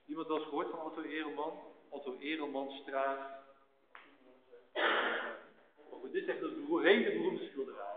Iemand wel eens gehoord van Otto Ereman? Otto Eremanstraat. Oh, dit is echt een hele beroemde schilderij.